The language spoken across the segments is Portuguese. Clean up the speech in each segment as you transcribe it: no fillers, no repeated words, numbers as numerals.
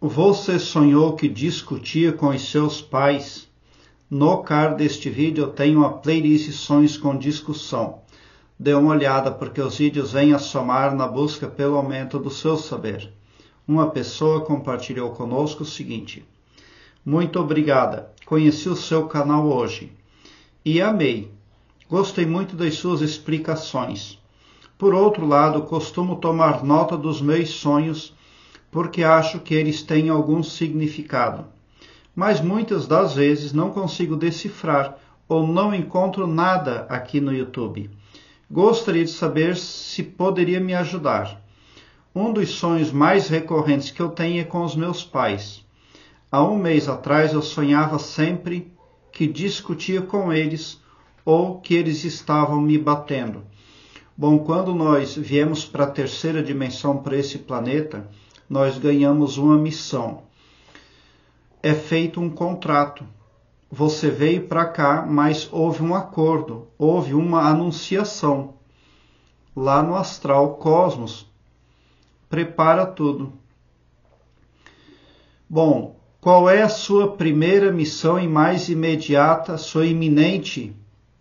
Você sonhou que discutia com os seus pais? No card deste vídeo eu tenho uma playlist Sonhos com Discussão. Dê uma olhada porque os vídeos vêm a somar na busca pelo aumento do seu saber. Uma pessoa compartilhou conosco o seguinte: muito obrigada, conheci o seu canal hoje e amei. Gostei muito das suas explicações. Por outro lado, costumo tomar nota dos meus sonhos porque acho que eles têm algum significado. Mas muitas das vezes não consigo decifrar ou não encontro nada aqui no YouTube. Gostaria de saber se poderia me ajudar. Um dos sonhos mais recorrentes que eu tenho é com os meus pais. Há um mês atrás eu sonhava sempre que discutia com eles ou que eles estavam me batendo. Bom, quando nós viemos para a terceira dimensão, para esse planeta, nós ganhamos uma missão. É feito um contrato. Você veio para cá, mas houve um acordo, houve uma anunciação. Lá no astral, cosmos, prepara tudo. Bom, qual é a sua primeira missão e mais imediata, sua iminente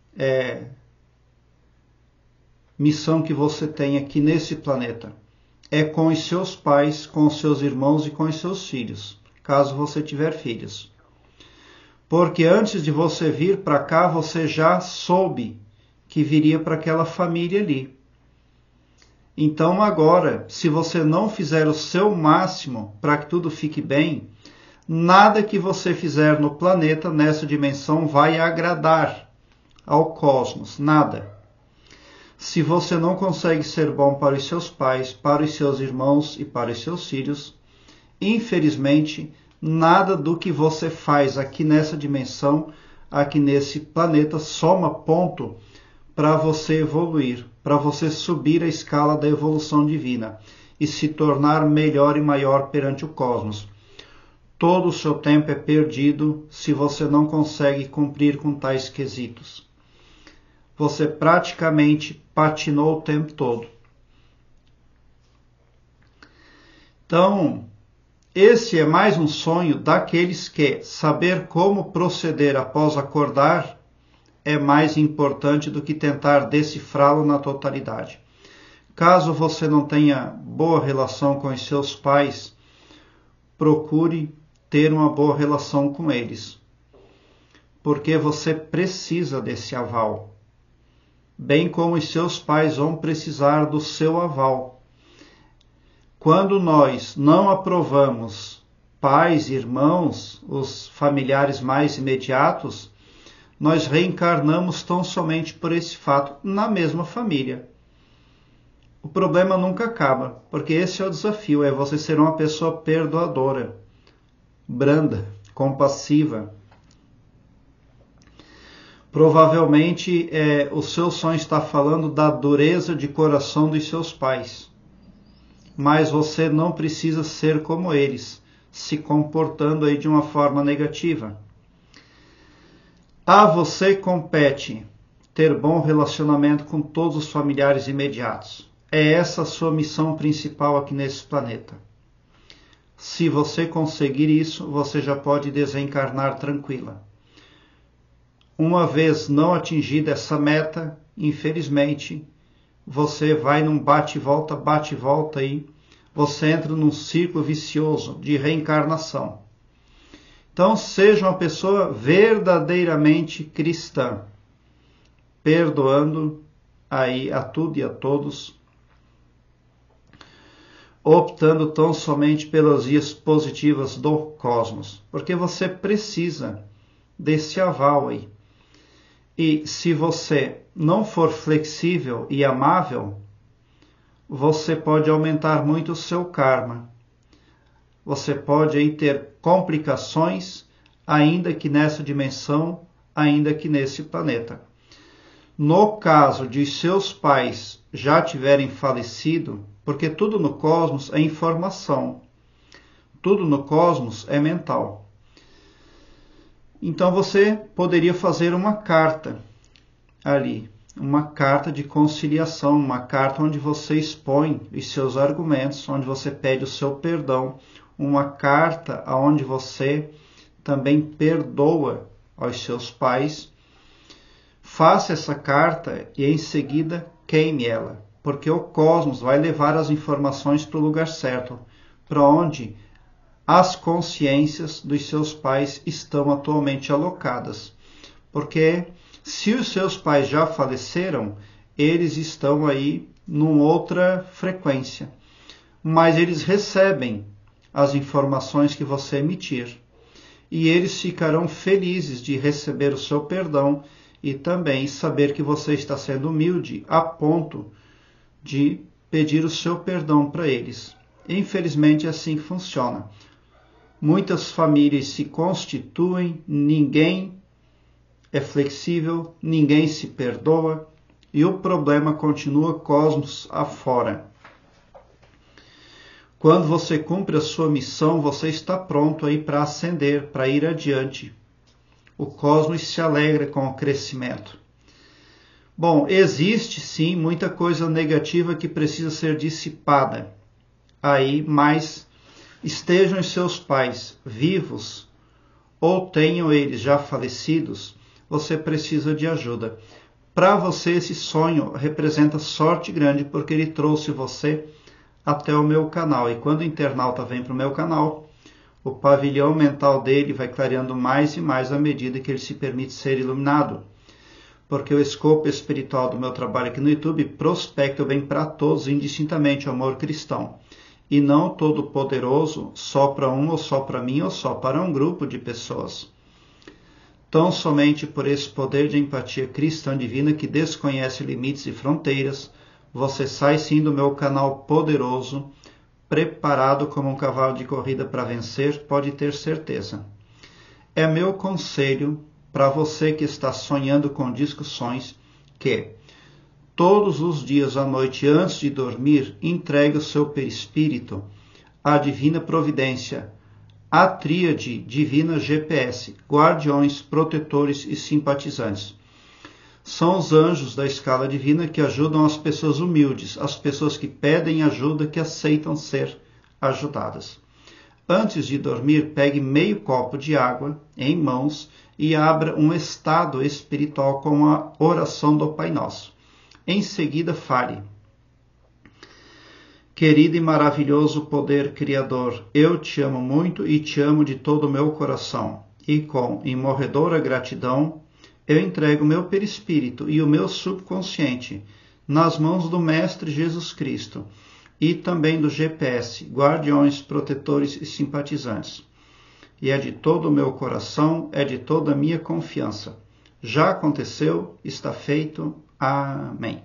missão que você tem aqui nesse planeta? É com os seus pais, com os seus irmãos e com os seus filhos, caso você tiver filhos. Porque antes de você vir para cá, você já soube que viria para aquela família ali. Então agora, se você não fizer o seu máximo para que tudo fique bem, nada que você fizer no planeta, nessa dimensão, vai agradar ao cosmos, nada. Se você não consegue ser bom para os seus pais, para os seus irmãos e para os seus filhos, infelizmente, nada do que você faz aqui nessa dimensão, aqui nesse planeta, soma ponto para você evoluir, para você subir a escala da evolução divina e se tornar melhor e maior perante o cosmos. Todo o seu tempo é perdido se você não consegue cumprir com tais quesitos. Você praticamente patinou o tempo todo. Então, esse é mais um sonho daqueles que saber como proceder após acordar é mais importante do que tentar decifrá-lo na totalidade. Caso você não tenha boa relação com os seus pais, procure ter uma boa relação com eles, porque você precisa desse aval. Bem como os seus pais vão precisar do seu aval. Quando nós não aprovamos pais, irmãos, os familiares mais imediatos, nós reencarnamos tão somente por esse fato na mesma família. O problema nunca acaba, porque esse é o desafio, é você ser uma pessoa perdoadora, branda, compassiva. Provavelmente o seu sonho está falando da dureza de coração dos seus pais. Mas você não precisa ser como eles, se comportando aí de uma forma negativa. A você compete ter bom relacionamento com todos os familiares imediatos. É essa a sua missão principal aqui nesse planeta. Se você conseguir isso, você já pode desencarnar tranquila. Uma vez não atingida essa meta, infelizmente, você vai num bate-volta aí, você entra num círculo vicioso de reencarnação. Então, seja uma pessoa verdadeiramente cristã, perdoando aí a tudo e a todos, optando tão somente pelas vias positivas do cosmos, porque você precisa desse aval aí. E se você não for flexível e amável, você pode aumentar muito o seu karma. Você pode aí ter complicações, ainda que nessa dimensão, ainda que nesse planeta. No caso de seus pais já tiverem falecido, porque tudo no cosmos é informação, tudo no cosmos é mental. Então você poderia fazer uma carta ali, uma carta de conciliação, uma carta onde você expõe os seus argumentos, onde você pede o seu perdão, uma carta onde você também perdoa aos seus pais. Faça essa carta e em seguida queime ela, porque o cosmos vai levar as informações para o lugar certo, para onde as consciências dos seus pais estão atualmente alocadas. Porque se os seus pais já faleceram, eles estão aí numa outra frequência, mas eles recebem as informações que você emitir e eles ficarão felizes de receber o seu perdão e também saber que você está sendo humilde a ponto de pedir o seu perdão para eles. Infelizmente é assim que funciona. Muitas famílias se constituem, ninguém é flexível, ninguém se perdoa e o problema continua cosmos afora. Quando você cumpre a sua missão, você está pronto aí para ascender, para ir adiante. O cosmos se alegra com o crescimento. Bom, existe sim muita coisa negativa que precisa ser dissipada. Aí, mas estejam os seus pais vivos ou tenham eles já falecidos, você precisa de ajuda. Para você, esse sonho representa sorte grande, porque ele trouxe você até o meu canal. E quando o internauta vem para o meu canal, o pavilhão mental dele vai clareando mais e mais à medida que ele se permite ser iluminado. Porque o escopo espiritual do meu trabalho aqui no YouTube prospecta o bem para todos, indistintamente, o amor cristão. E não todo poderoso só para um, ou só para mim, ou só para um grupo de pessoas. Tão somente por esse poder de empatia cristã divina que desconhece limites e fronteiras, você sai sim do meu canal poderoso, preparado como um cavalo de corrida para vencer, pode ter certeza. É meu conselho para você que está sonhando com discussões que todos os dias à noite antes de dormir entregue o seu perispírito à divina providência, a tríade divina GPS, guardiões, protetores e simpatizantes. São os anjos da escala divina que ajudam as pessoas humildes, as pessoas que pedem ajuda, que aceitam ser ajudadas. Antes de dormir, pegue meio copo de água em mãos e abra um estado espiritual com a oração do Pai Nosso. Em seguida, fale: querido e maravilhoso poder criador, eu te amo muito e te amo de todo o meu coração. E com imorredora gratidão, eu entrego o meu perispírito e o meu subconsciente nas mãos do Mestre Jesus Cristo e também do GPS, guardiões, protetores e simpatizantes. E é de todo o meu coração, é de toda a minha confiança. Já aconteceu, está feito. Amém.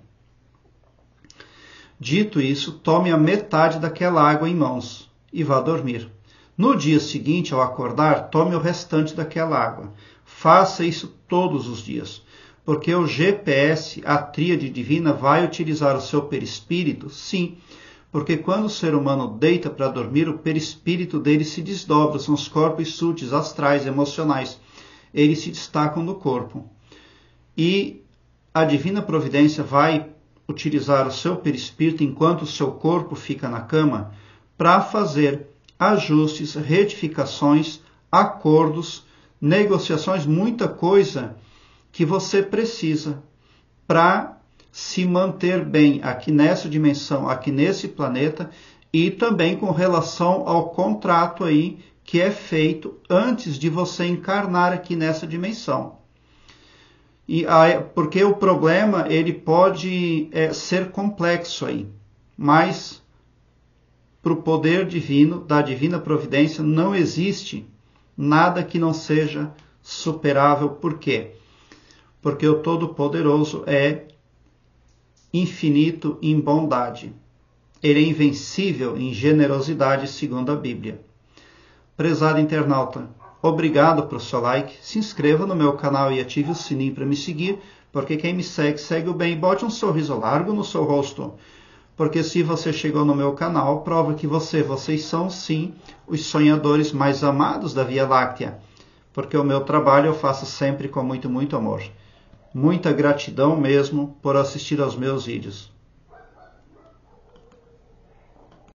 Dito isso, tome a metade daquela água em mãos e vá dormir. No dia seguinte, ao acordar, tome o restante daquela água. Faça isso todos os dias, porque o GPS, a tríade divina, vai utilizar o seu perispírito, sim, porque quando o ser humano deita para dormir, o perispírito dele se desdobra, são os corpos sutis, astrais, emocionais. Eles se destacam do corpo. E a divina providência vai utilizar o seu perispírito enquanto o seu corpo fica na cama para fazer ajustes, retificações, acordos, negociações, muita coisa que você precisa para se manter bem aqui nessa dimensão, aqui nesse planeta, e também com relação ao contrato aí que é feito antes de você encarnar aqui nessa dimensão. Porque o problema ele pode ser complexo aí, mas para o poder divino, da divina providência, não existe nada que não seja superável. Por quê? Porque o Todo-Poderoso é infinito em bondade. Ele é invencível em generosidade, segundo a Bíblia. Prezado internauta, obrigado por seu like, se inscreva no meu canal e ative o sininho para me seguir, porque quem me segue, segue o bem. Bote um sorriso largo no seu rosto, porque se você chegou no meu canal, prova que vocês são sim os sonhadores mais amados da Via Láctea, porque o meu trabalho eu faço sempre com muito, muito amor. Muita gratidão mesmo por assistir aos meus vídeos.